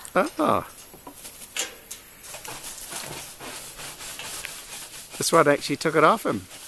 Oh. This one actually took it off him.